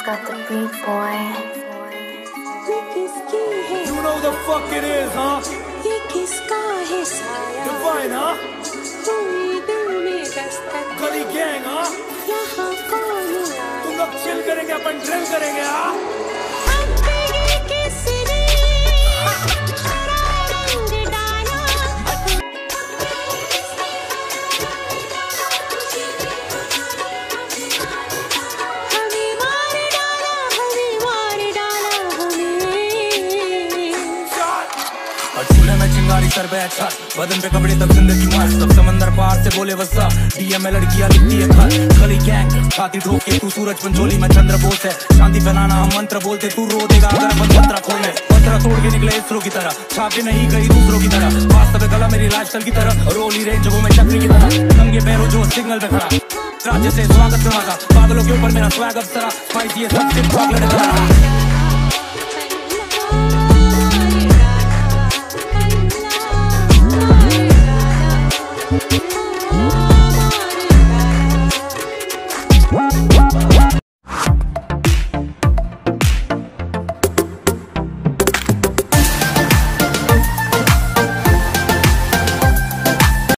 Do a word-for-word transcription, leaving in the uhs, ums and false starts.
got the beat, boy. You know the fuck it is, huh? Divine, huh? Gully Gang, हाँ? तुम लोग chill करेंगे, अपन drill करेंगे, हाँ? चिंगारी सर पे अच्छा बदन पे कपड़े तब जिंदगी मस्त सब समंदर पार से बोले वसा डीएम में लड़कियां लिखती है खत गली गैंग छाती ठोक के तू सूरज पंचोली में चंद्र बोस है शांति फैलाना हम मंत्र बोलते तू रो देगा अगर अपन मंत्र खोले मंत्र तोड़ के निकले इसरो की तरह छापे नहीं कहीं दूसरों की तरह वास्तव में गला मेरी लाइफस्टाइल की तरह रोली रेंज वो मैं चक्री की तरह नंगे पैरों जो सिग्नल पे खड़ा राज्य से स्वागत करवागा पागलों के ऊपर मेरा स्वैग अप्सरा स्पाइसी है सबसे